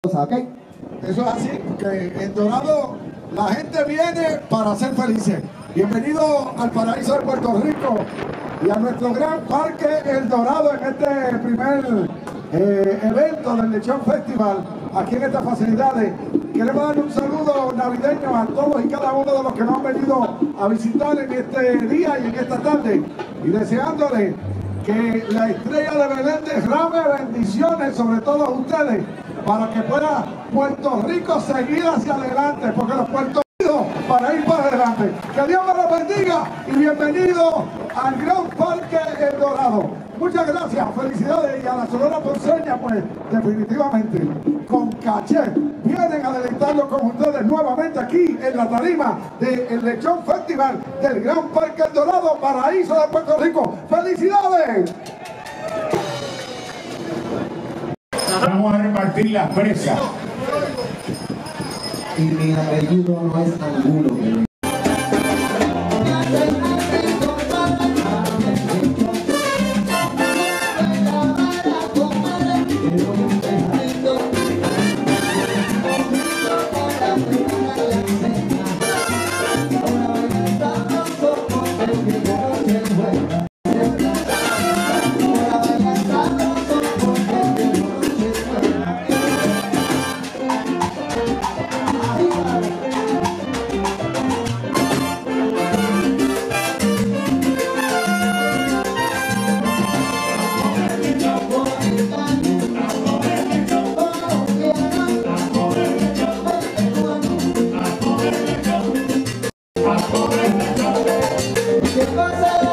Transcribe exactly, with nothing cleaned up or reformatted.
¿Okay? Eso es así, que en Dorado la gente viene para ser felices. Bienvenido al paraíso de Puerto Rico y a nuestro gran parque El Dorado en este primer eh, evento del Lechón Festival aquí en estas facilidades. Queremos dar un saludo navideño a todos y cada uno de los que nos han venido a visitar en este día y en esta tarde, y deseándole que la estrella de Belén derrame bendiciones sobre todos ustedes para que pueda Puerto Rico seguir hacia adelante, porque los puertorriqueños para ir para adelante. Que Dios me los bendiga y bienvenido al Gran Parque El Dorado. Muchas gracias, felicidades, y a la Sonora Ponceña, pues definitivamente con caché vienen a deleitarlos con ustedes nuevamente aquí en la tarima del Lechón Festival del Gran Parque El Dorado, paraíso de Puerto Rico. ¡Felicidades! Vamos a repartir las presas. Y mi apellido no es Angulo. ¿Qué pasa?